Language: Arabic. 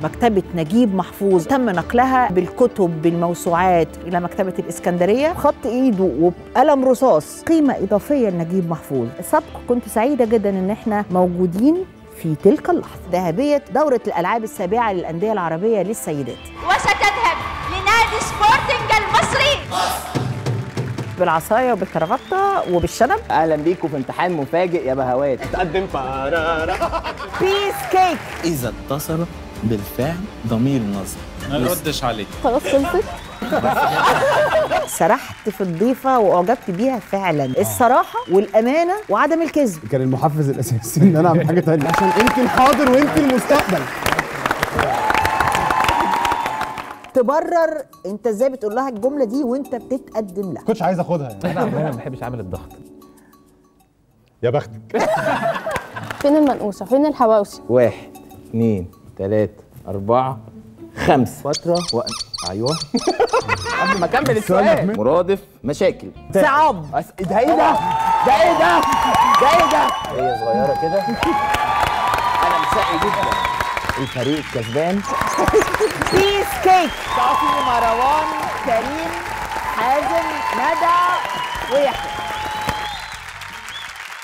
مكتبة نجيب محفوظ تم نقلها بالكتب بالموسوعات إلى مكتبة الإسكندرية، خط إيده وبقلم رصاص، قيمة إضافية لنجيب محفوظ. السبق كنت سعيدة جدا إن إحنا موجودين في تلك اللحظة. ذهبية دورة الألعاب السابعة للأندية العربية للسيدات، وستذهب لنادي سبورتنج المصري بالعصاية وبالكرافتة وبالشنب. اهلا بيكم في امتحان مفاجئ يا بهوات. تقدم بيس كيك. إذا اتصل بالفعل ضمير نصب ما نردش عليك. خلاص خلصت. سرحت في الضيفة وأعجبت بيها فعلا. الصراحة والأمانة وعدم الكذب كان المحفز الأساسي إن أنا أعمل حاجة تانية عشان أنت الحاضر وأنت المستقبل. تبرر انت ازاي بتقول لها الجمله دي وانت بتتقدم لها. كنتش عايز اخدها يعني. انا ما بحبش اعمل الضغط. يا بختك. فين المنقوشه؟ فين الحواوشي؟ 1 2 3 4 5 فترة ايوه قبل ما اكمل السؤال. مرادف مشاكل صعب. ده ايه ده؟ ده ايه ده؟ ده ايه ده؟ هي صغيرة كده. انا مساعي جدا. الفريق الكسبان بيس كيك. صافي، مروان، كريم، حازم، ندى ويحيى.